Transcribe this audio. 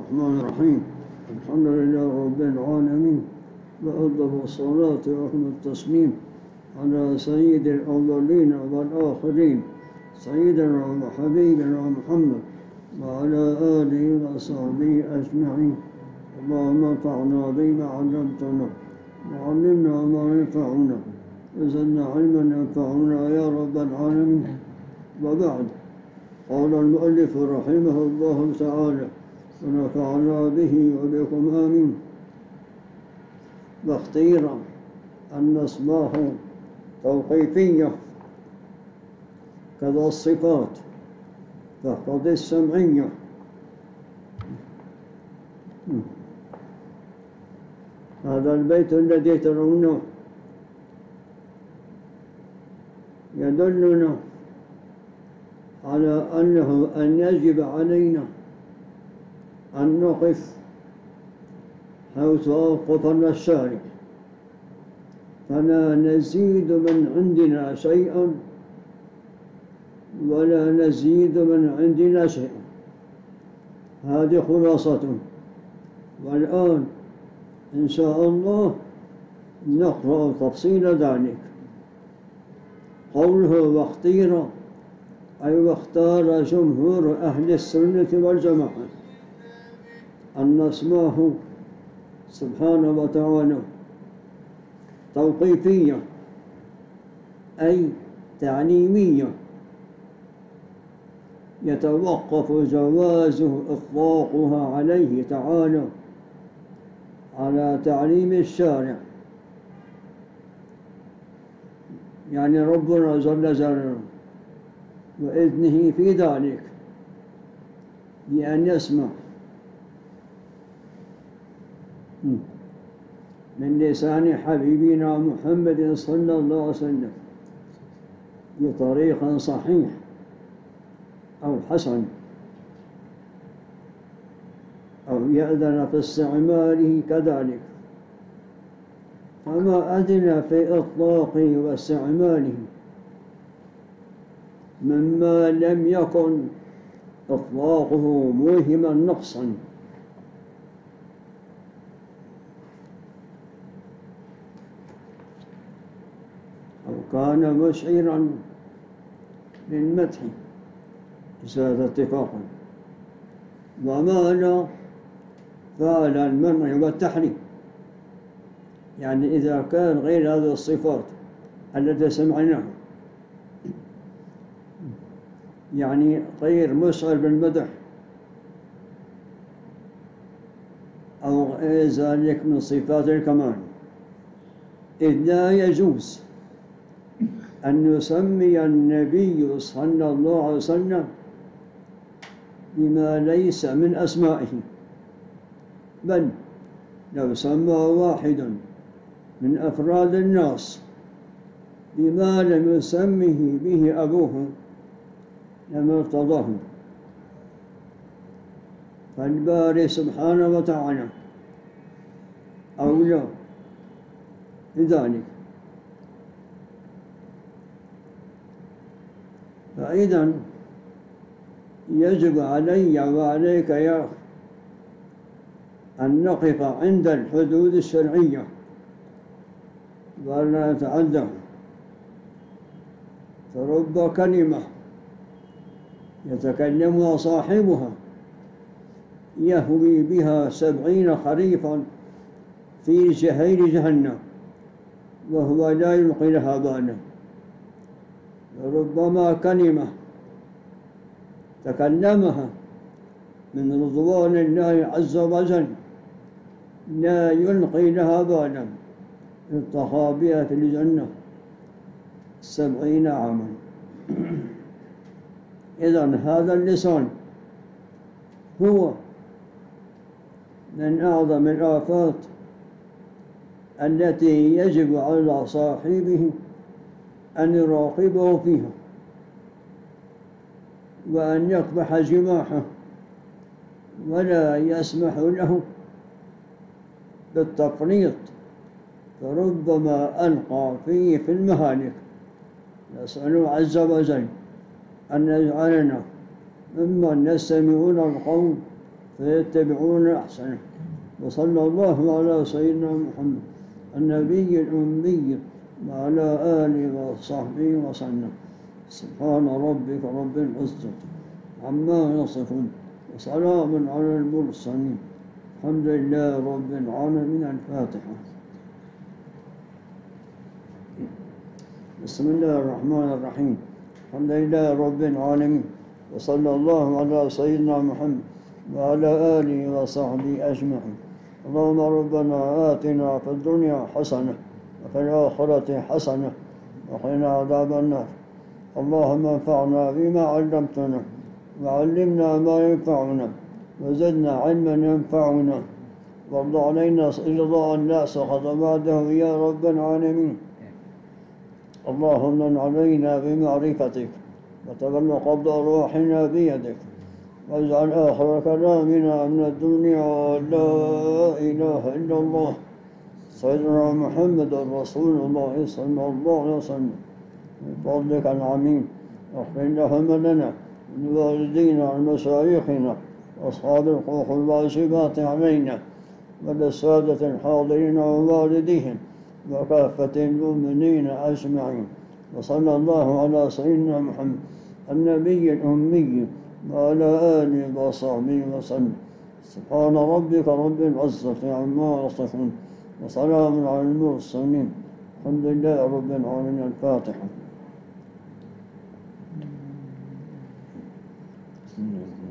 الرحمن الرحيم. الحمد لله رب العالمين، وأفضل الصلاة وأكمل التسليم على سيد الأولين والآخرين سيدنا وحبيبنا محمد وعلى آله وصحبه أجمعين. اللهم انفعنا بما علمتنا وعلمنا ما ينفعنا وزدنا علما ينفعنا يا رب العالمين. وبعد، قال المؤلف رحمه الله تعالى ونفعنا به وبكم آمين. واختير الأسماء توقيفية كذا الصفات، فاحفظ السمعية. هذا البيت الذي ترونه يدلنا على أن يجب علينا أن نقف حيث أوقفنا الشارع، فلا نزيد من عندنا شيئا ولا نزيد من عندنا شيئا. هذه خلاصة. والآن إن شاء الله نقرأ تفصيل ذلك. قوله واختير، أي واختار جمهور أهل السنة والجماعة أن اسماه سبحانه وتعالى توقيفية أي تعليمية، يتوقف جواز إطلاقها عليه تعالى على تعليم الشارع، يعني ربنا جل جلاله وإذنه في ذلك بأن يسمع من لسان حبيبنا محمد صلى الله عليه وسلم بطريق صحيح أو حسن، أو يأذن في استعماله كذلك. فما أذن في إطلاقه واستعماله مما لم يكن إطلاقه موهما نقصا أو كان مشعرا للمدح زاد اتفاقا، ومعنى فعل المنع والتحريم، يعني إذا كان غير هذه الصفات التي سمعناها، يعني غير مشعر بالمدح أو غير ذلك من صفات الكمال، إذ لا يجوز أن يسمي النبي صلى الله عليه وسلم بما ليس من أسمائه، بل لو سمى واحدا من أفراد الناس بما لم يسمه به أبوه لما ارتضاه. فالباري سبحانه وتعالى أولى بذلك. فإذا يجب علي وعليك يا أخي أن نقف عند الحدود الشرعية ولا نتعدى. فرب كلمة يتكلمها صاحبها يهوي بها 70 خريفا في جحيم جهنم وهو لا يلقي لها بالا. ربما كلمة تكلمها من رضوان الله عز وجل لا يلقي لها بالا، التقى بها في الجنة 70 عاما. إذن هذا اللسان هو من أعظم الآفات التي يجب على صاحبه أن يراقبه فيها وأن يقبح جماحه ولا يسمح له بالتفريط، فربما ألقى فيه في المهالك. نسأل عز وجل أن يجعلنا ممن يستمعون القول فيتبعون أحسنه. وصلى الله على سيدنا محمد النبي الأمي وعلى آله وصحبه وسلم. سبحان ربك رب العزة عما يصفون وسلام على المرسلين الحمد لله رب العالمين. الفاتحة. بسم الله الرحمن الرحيم. الحمد لله رب العالمين وصلى الله على سيدنا محمد وعلى آله وصحبه أجمعين. اللهم ربنا آتنا في الدنيا حسنة وفي الآخرة حسنة وقنا عذاب النار. اللهم انفعنا بما علمتنا وعلمنا ما ينفعنا وزدنا علما ينفعنا وارض علينا رضا لا سخط بعده يا رب العالمين. اللهم من علينا بمعرفتك وتبلغ قبض أرواحنا بيدك واجعل آخر كلامنا من الدنيا لا إله إلا الله سيدنا محمد رسول الله صلى الله عليه وسلم. بفضلك العميم اغفر لهم لنا ولوالدينا ومشايخنا وأصحاب الحقوق الواجبات علينا وللسادة الحاضرين ووالديهم وكافة المؤمنين أجمعين. وصلى الله على سيدنا محمد النبي الأمي وعلى آله وصحبه وسلم. سبحان ربك رب العزة عما يصفون وسلام على المرسلين الحمد لله رب العالمين. الفاتحة.